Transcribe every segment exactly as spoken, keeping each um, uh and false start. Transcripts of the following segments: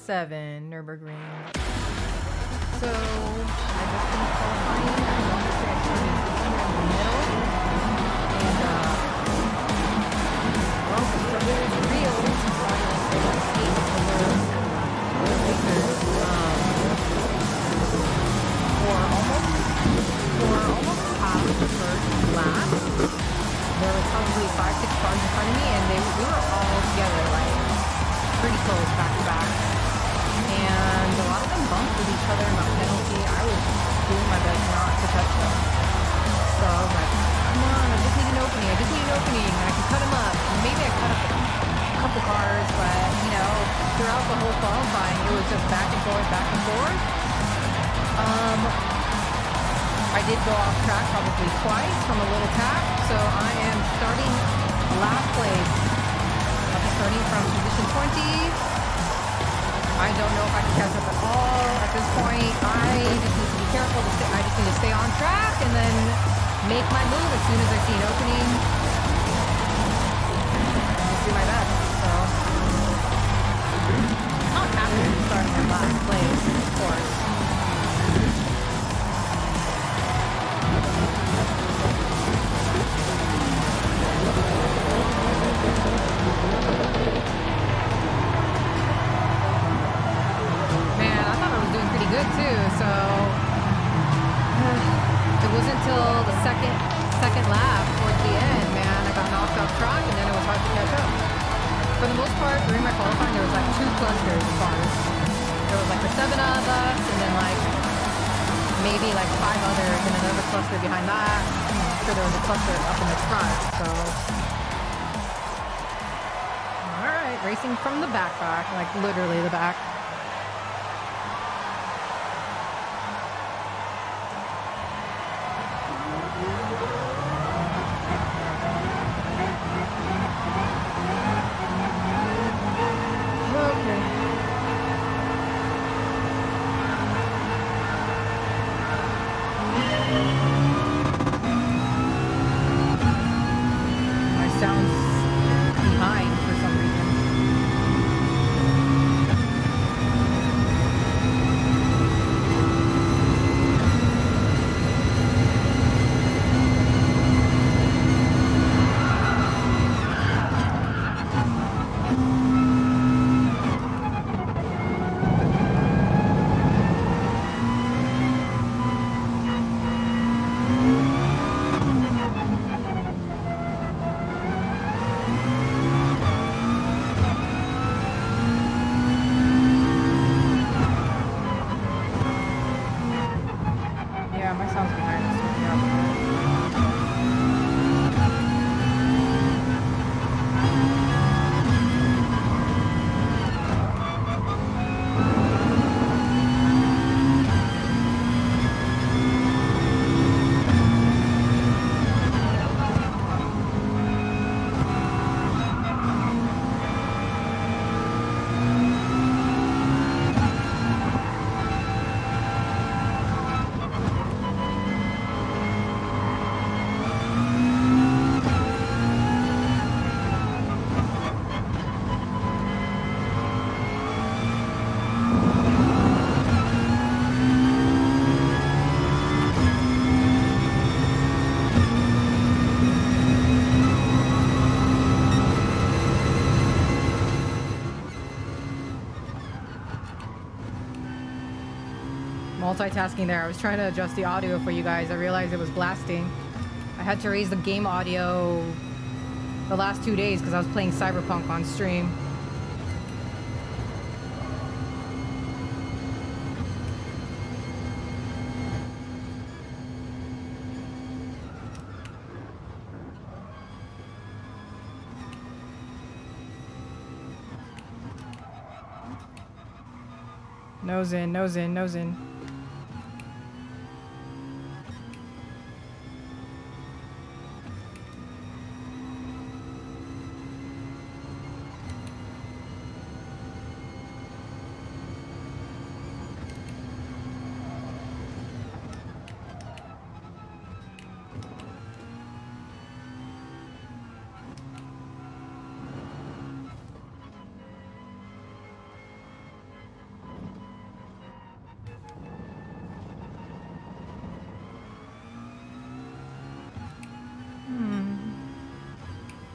seven, Nurburgring. So, I just finished qualifying. I want to say I started somewhere in the middle. And, uh, well, the struggle is real. So I was able to escape the little, little racers, um, for almost, for almost half the first lap. There was probably five, six cars in front of me, and they, we were all together, like, pretty close, back to back. And a lot of them bumped with each other in the penalty. I was doing my best not to touch them. So I was like, come on, I just need an opening. I just need an opening. And I can cut them up. And maybe I cut up a couple cars, but, you know, throughout the whole qualifying, it was just back and forth, back and forth. Um, I did go off track probably twice from a little tap. So I am starting last place. I'll be starting from position twenty. I don't know if I can catch up at all at this point. I just need to be careful. To stay, I just need to stay on track and then make my move as soon as I see an opening. Just do my best. So I'm not happy to be starting in last place, of course. Good too, so uh, it wasn't until the second second lap towards the end, man, I got knocked off track and then it was hard to catch up. For the most part, during my qualifying, there was like two clusters of cars. There was like the seven of us, and then like maybe like five others, and another cluster behind that. I'm sure there was a cluster up in the front, so. Alright, racing from the back back, like literally the back. Multitasking there. I was trying to adjust the audio for you guys. I realized it was blasting. I had to raise the game audio the last two days because I was playing Cyberpunk on stream. Nose in, nose in, nose in.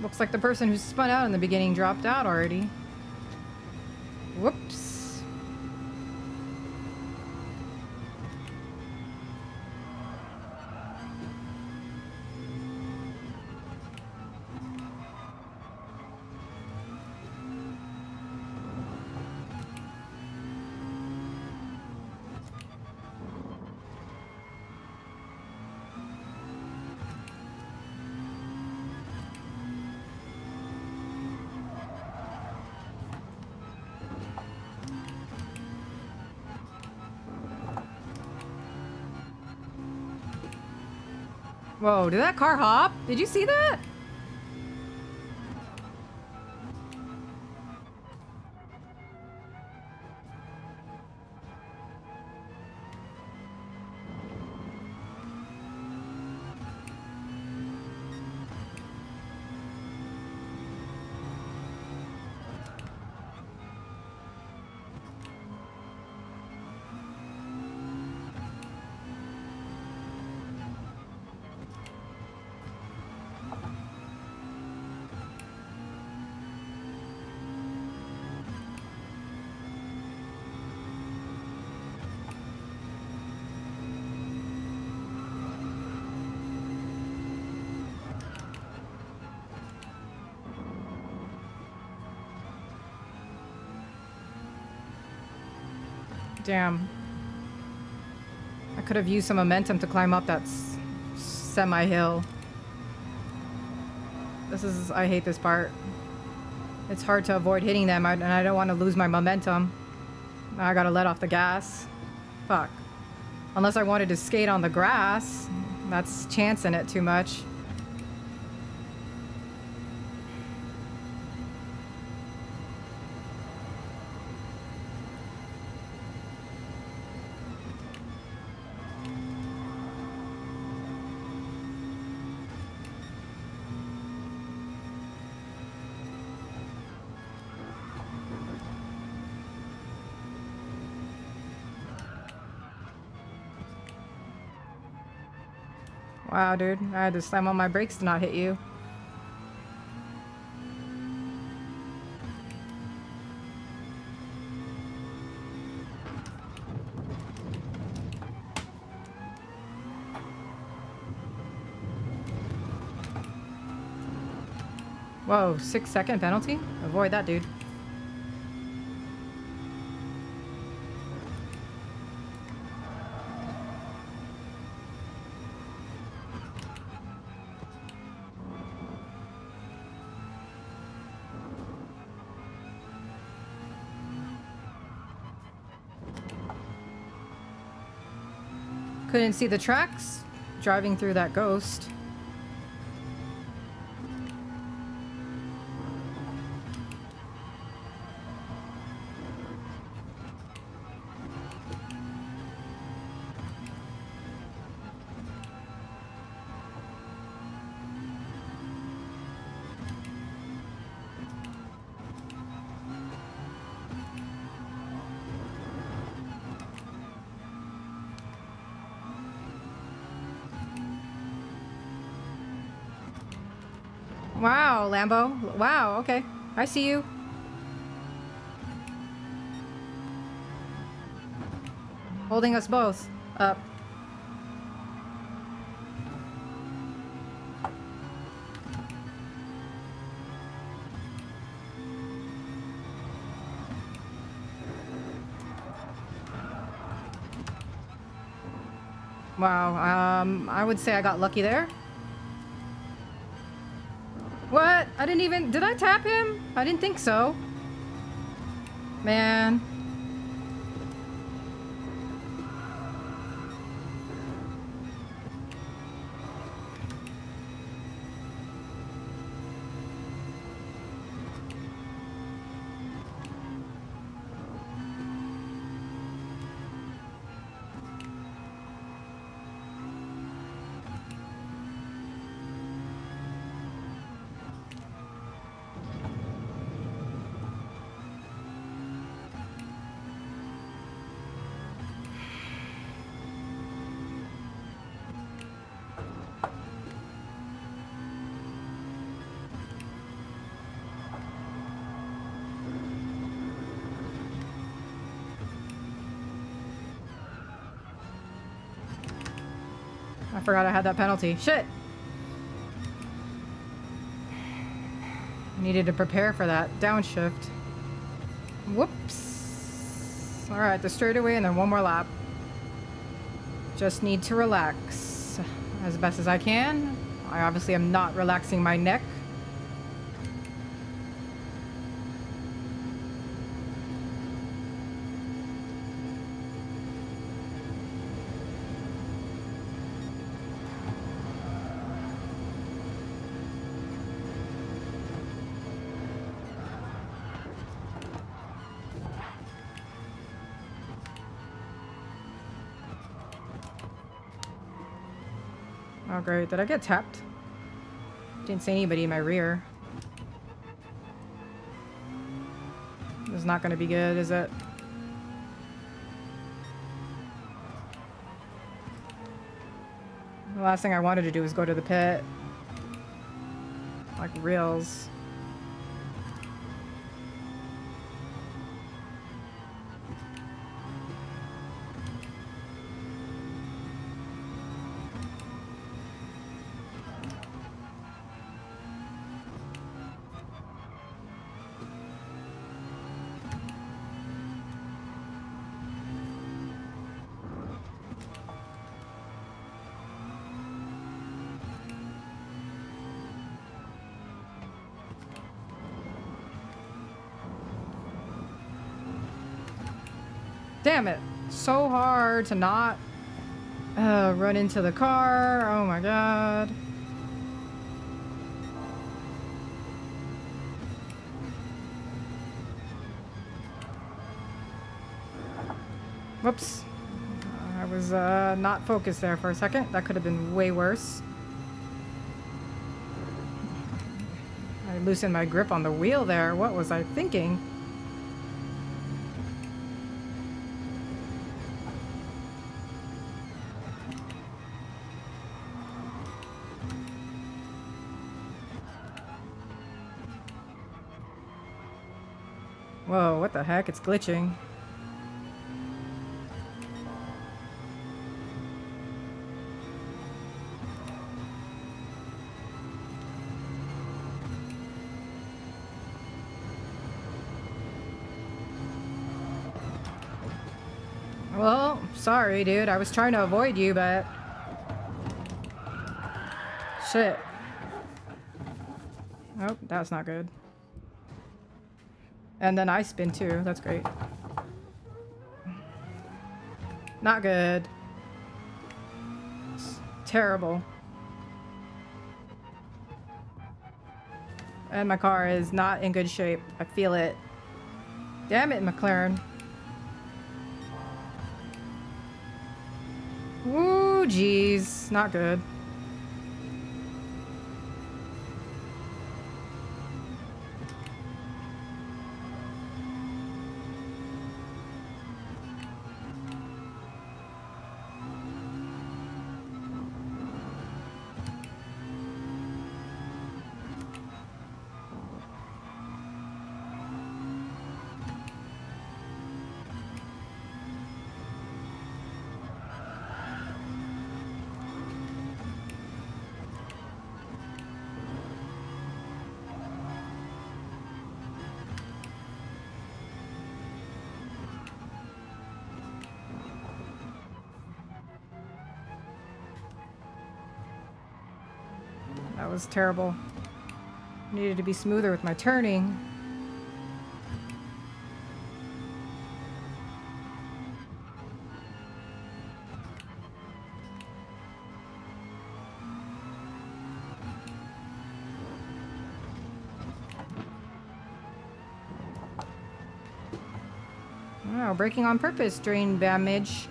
Looks like the person who spun out in the beginning dropped out already. Whoops. Whoa, did that car hop? Did you see that? Damn. I could have used some momentum to climb up that s semi-hill. This is... I hate this part. It's hard to avoid hitting them, I, and I don't want to lose my momentum. Now I gotta let off the gas. Fuck. Unless I wanted to skate on the grass. That's chancing it too much. Wow, dude. I had to slam on my brakes to not hit you. Whoa, six second penalty? Avoid that, dude. Couldn't see the tracks driving through that ghost. Wow, Lambo. Wow, okay. I see you. Holding us both up. Wow, um, I would say I got lucky there. What? I didn't even... Did I tap him? I didn't think so. Man. I forgot I had that penalty. Shit! I needed to prepare for that downshift. Whoops. Alright, the straightaway and then one more lap. Just need to relax as best as I can. I obviously am not relaxing my neck. Oh great, did I get tapped? Didn't see anybody in my rear. This is not gonna be good, is it? The last thing I wanted to do was go to the pit. Like reals. Damn it. So hard to not uh, run into the car. Oh my god. Whoops. I was uh, not focused there for a second. That could have been way worse. I loosened my grip on the wheel there. What was I thinking? Whoa, what the heck? It's glitching. Well, sorry, dude. I was trying to avoid you, but... Shit. Oh, that's not good. And then I spin too. That's great. Not good. It's terrible. And my car is not in good shape. I feel it. Damn it, McLaren. Woo, jeez. Not good. That was terrible. Needed to be smoother with my turning. Wow, braking on purpose, drain damage.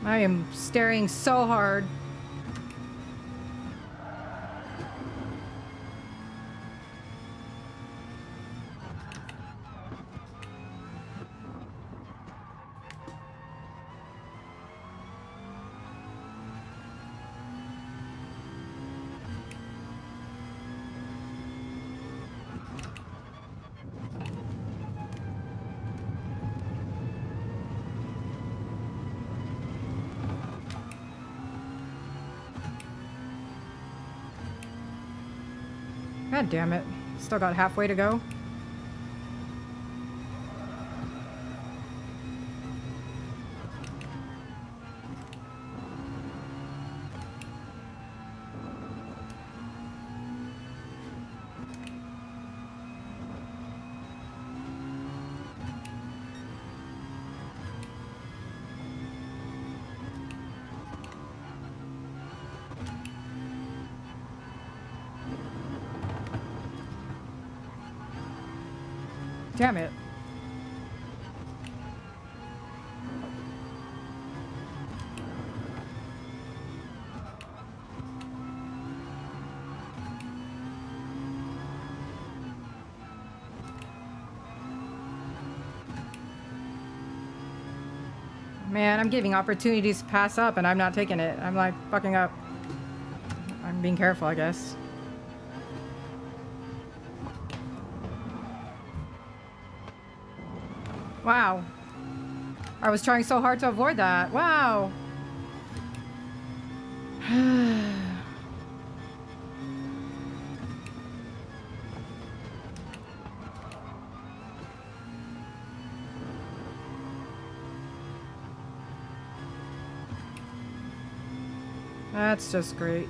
I am staring so hard. God damn it. Still got halfway to go. Damn it. Man, I'm giving opportunities to pass up and I'm not taking it. I'm like fucking up. I'm being careful, I guess. Wow. I was trying so hard to avoid that. Wow. That's just great.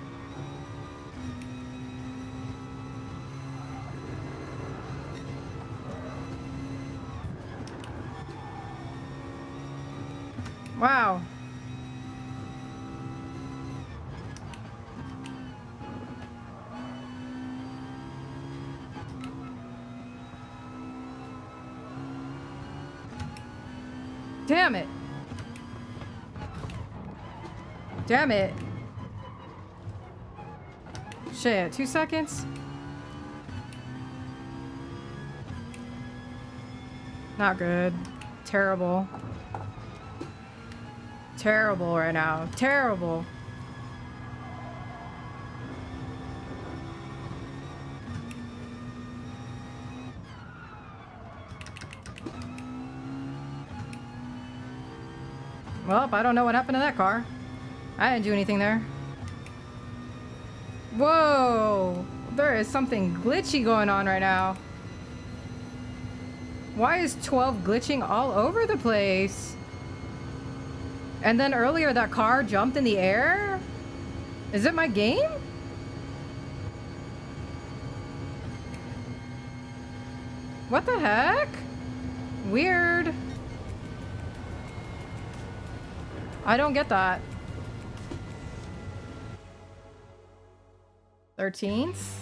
Wow. Damn it. Damn it. Shit, two seconds? Not good. Terrible. Terrible right now. Terrible. Well, I don't know what happened to that car. I didn't do anything there. Whoa! There is something glitchy going on right now. Why is twelve glitching all over the place? And then earlier that car jumped in the air? Is it my game? What the heck? Weird. I don't get that. thirteenth?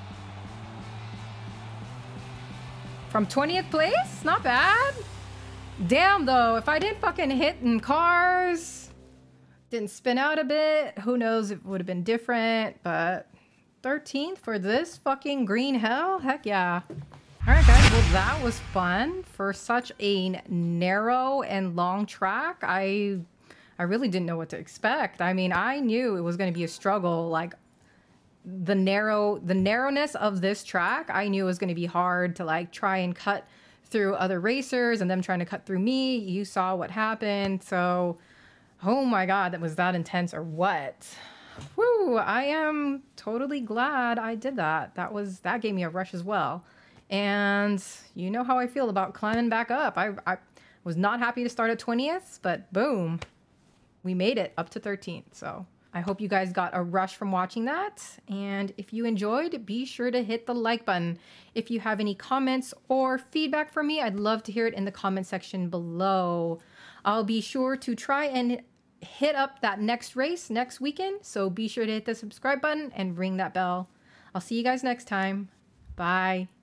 From twentieth place? Not bad. Damn though, if I didn't fucking hit in cars, didn't spin out a bit, who knows if it would have been different, but thirteenth for this fucking green hell? Heck yeah. Alright guys, well that was fun. For such a narrow and long track, I I really didn't know what to expect. I mean, I knew it was going to be a struggle. Like the narrow, the narrowness of this track, I knew it was going to be hard to like try and cut through other racers and them trying to cut through me. You saw what happened. So, oh my God, that was that intense or what? Woo, I am totally glad I did that. That was, that gave me a rush as well. And you know how I feel about climbing back up. I, I was not happy to start at twentieth, but boom, we made it up to thirteenth. So I hope you guys got a rush from watching that. And if you enjoyed, be sure to hit the like button. If you have any comments or feedback for me, I'd love to hear it in the comment section below. I'll be sure to try and hit up that next race next weekend. So be sure to hit the subscribe button and ring that bell. I'll see you guys next time. Bye.